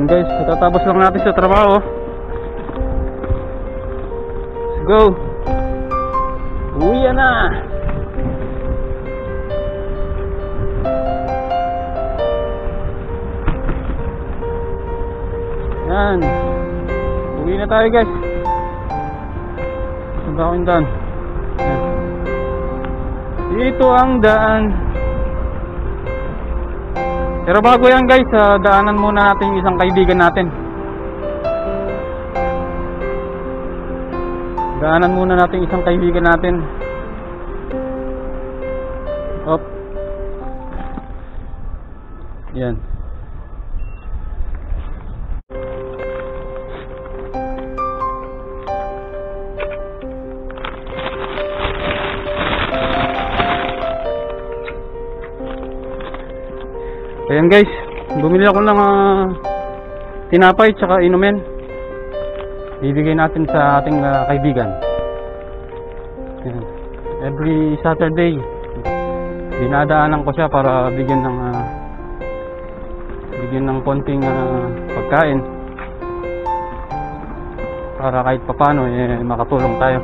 guys, katatapos lang natin sa trabaho. Let's go. Uwi na. Yan. Uwi na tayo guys. Saan ba akong daan? Yan. Dito ang daan. Pero bago yan guys, daanan muna natin isang kaibigan natin. Daanan muna natin isang kaibigan natin. Op. Yan. Ayan guys, bumili ako ng tinapay tsaka inumin. Bibigay natin sa ating kaibigan. Ayan. Every Saturday dinadaanan ko siya para bigyan ng konting pagkain para kahit papano makatulong tayo.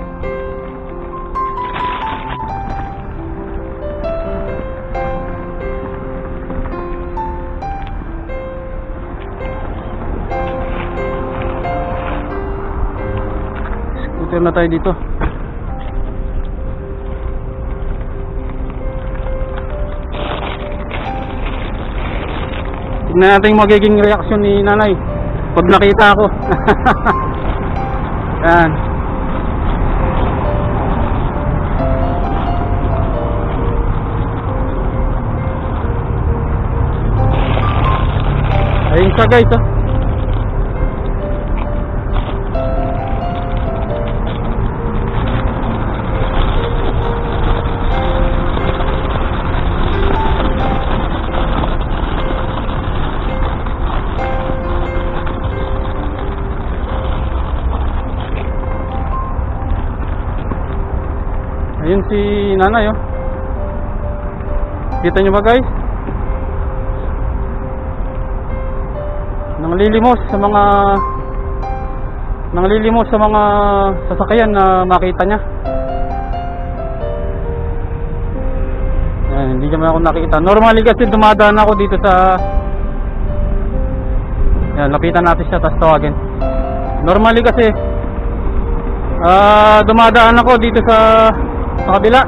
Scooter na tayo dito. Tignan natin yung magiging reaksyon ni nanay pag nakita ako. Yan. Ayun siya guys, oh. Ayun si nanay, oh. Kita nyo ba guys? Nanglilimos sa mga sasakyan na makita niya. Ayan, hindi naman ako nakita. Normally kasi dumadaan ako dito sa... Ayan, lapitan natin siya tapos tawagin. Normally kasi dumadaan ako dito sa kabila.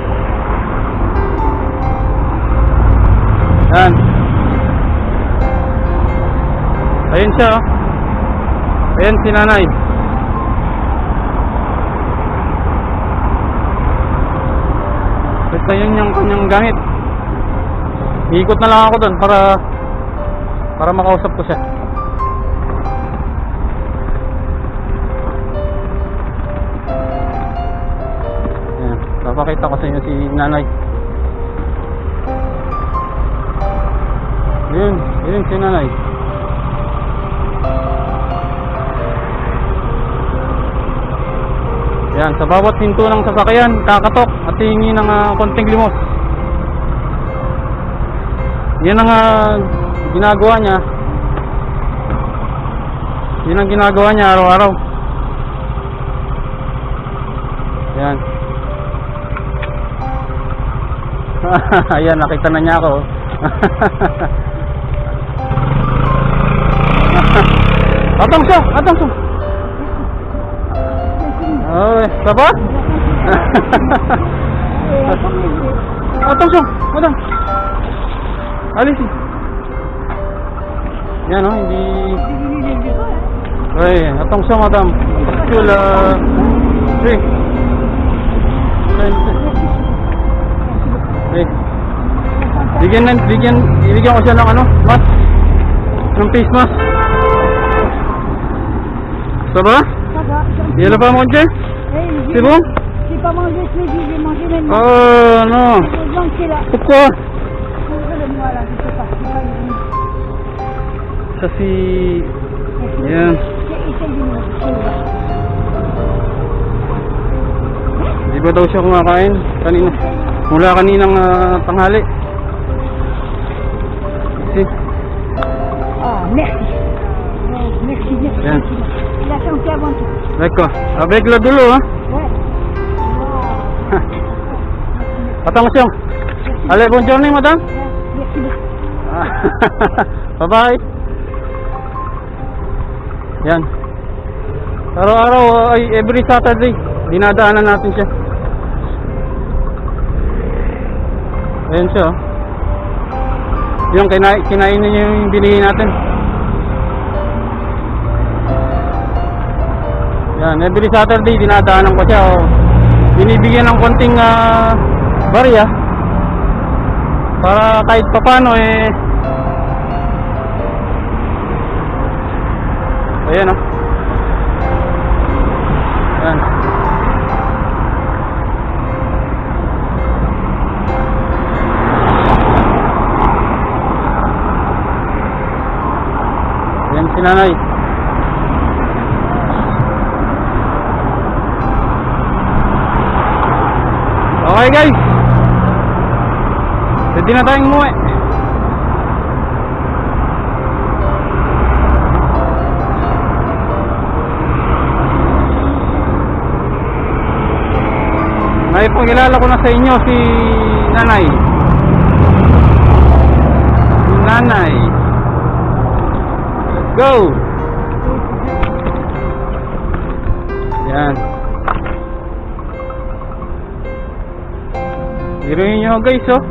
Ayan. Ayun siya, oh. Ayan si nanay. Basta yun yung kanyang gamit. Iikot na lang ako doon para makausap ko siya. Ayan, papakita ko sa inyo si nanay. Yun si nanay. Yan, sa bawat pinto ng sasakyan, kakatok at hihingi ng konting limos. Yan ang ginagawa niya. Yan ang ginagawa niya araw-araw. Yan. Ayan, nakita na niya ako. Atong siya. Oh, siapa? Atong, madam. Alisin. Yan, oh, hindi. Ay, atong siya, madam. Pagkula. Hey. Hey. Bigyan ko siya ng mask. Ng face mask. Siapa? Il y a là pas à manger? C'est bon? J'ai pas mangé ce midi, j'ai mangé maintenant. Oh non! Pourquoi? Voilà, je sais pas. Ça c'est... Yan. Di ba daw siya kumakain? Mula kaninang tanghali. Ah, merci. Yan. Il a chanté avant tout. D'accord. Avec le dulu, hein? Ouais. Attention. Allez, bonne journée, madame. Merci beaucoup. Bye-bye. Yan. Araw-araw, ay every Saturday, dinadaanan natin siya. Ayan siya, oh. Yung kinain niya yung binili natin. Yan, every Saturday dinadaanan ko siya, oh. Binibigyan ng konting barya para kahit papano ayan, oh. Ayan. Ayan si nanay. Okay guys, pwede na tayong umuwi. Naipakilala ko na sa inyo si nanay. Si nanay. Let's go. Yan. Biruin nyo guys, oh.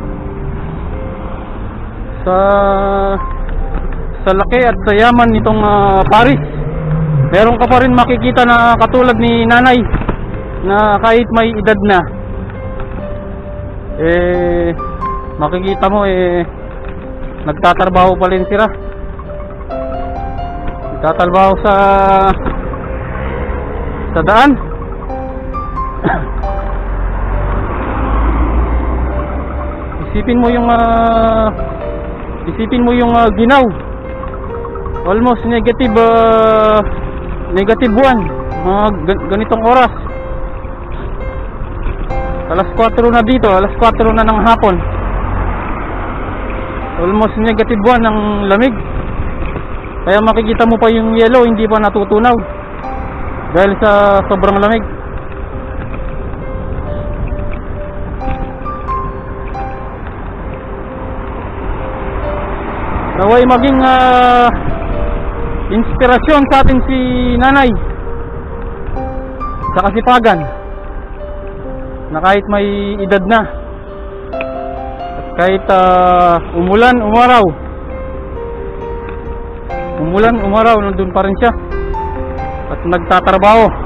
Sa laki at sa yaman nitong Paris, meron ka pa rin makikita na katulad ni nanay na kahit may edad na, makikita mo nagtatrabaho pa rin sila. Nagtatrabaho sa daan. Isipin mo yung ginaw. Almost negative 1 mga ganitong oras. Alas 4 na dito, alas 4 na ng hapon. Almost negative 1 ang lamig. Kaya makikita mo pa yung yellow hindi pa natutunaw dahil sa sobrang lamig. Naway maging inspirasyon sa atin si nanay sa kasipagan na kahit may edad na at kahit umulan, umaraw, nandun pa rin siya at nagtatrabaho.